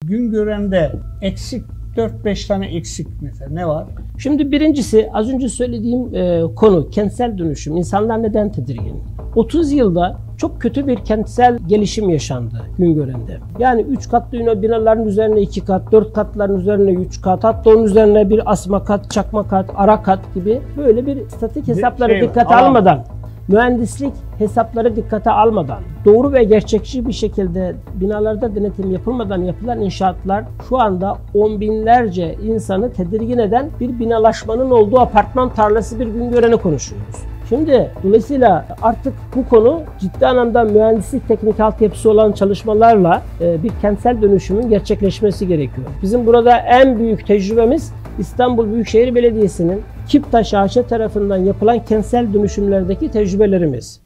Güngören'de eksik 4-5 tane eksik mesela ne var? Şimdi birincisi az önce söylediğim konu kentsel dönüşüm. İnsanlar neden tedirgin? 30 yılda çok kötü bir kentsel gelişim yaşandı Güngören'de. Yani 3 katlı binaların üzerine 2 kat, 4 katların üzerine 3 kat, hatta onun üzerine bir asma kat, çakma kat, ara kat gibi böyle bir statik hesapları dikkate almadan, mühendislik hesapları dikkate almadan, doğru ve gerçekçi bir şekilde binalarda denetim yapılmadan yapılan inşaatlar şu anda on binlerce insanı tedirgin eden bir binalaşmanın olduğu apartman tarlası bir Güngören'i konuşuyoruz. Şimdi dolayısıyla artık bu konu ciddi anlamda mühendislik teknik altyapısı olan çalışmalarla bir kentsel dönüşümün gerçekleşmesi gerekiyor. Bizim burada en büyük tecrübemiz İstanbul Büyükşehir Belediyesi'nin Kiptaş AŞ tarafından yapılan kentsel dönüşümlerdeki tecrübelerimiz.